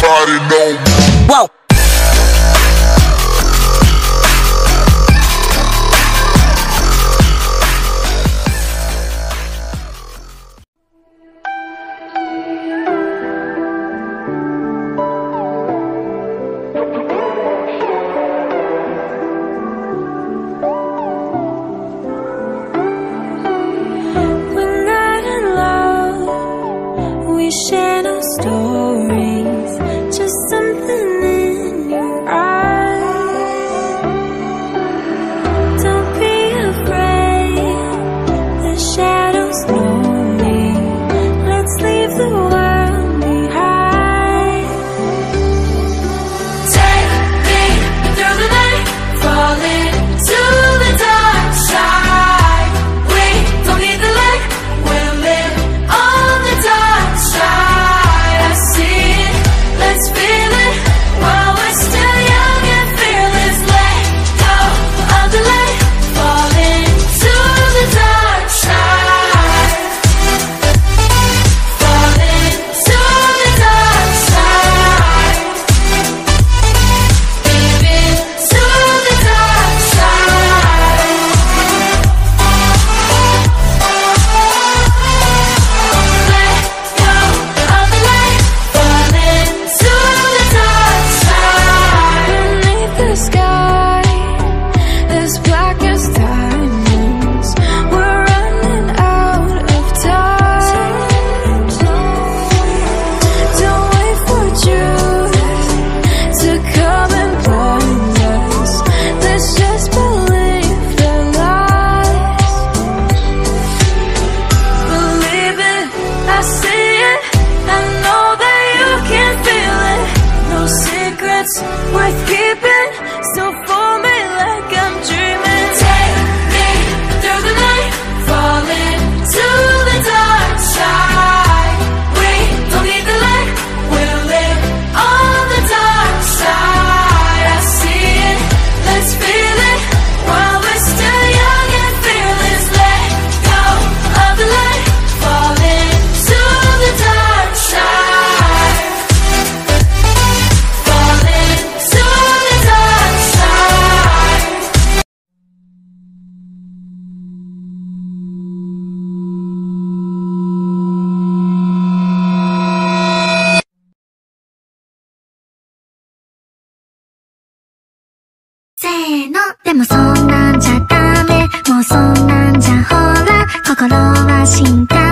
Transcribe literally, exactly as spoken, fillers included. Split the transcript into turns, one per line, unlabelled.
nobody no more.
Whoa.
Share no stories, just something in your eyes. Don't be afraid, the shadows know me. Let's leave the world behind. Take me through the night, fall into the dark side. We don't need the light, we'll live on the dark side. Let's feel it while we're still young and fearless. Let go of the light, fall into the dark side. Fall into the dark side. Give into the dark side. Let go of the light, fall into the dark side. Beneath the sky, as black as diamonds, we're running out of time. Don't wait for truth to come and blind us. Let's just believe the lies. Believe it, I see it, I know that you can feel it. No secrets worth keeping, so for me like I'm dreaming. Take me through the night, fall into the dark side. We don't need the light, we'll live on the dark side. I see it, let's feel it while we're still young and fearless. Let go of the light, fall into the dark side. Fall into the dark side.
せーの、でもそんなんじゃダメ、もうそんなんじゃほら、心は進化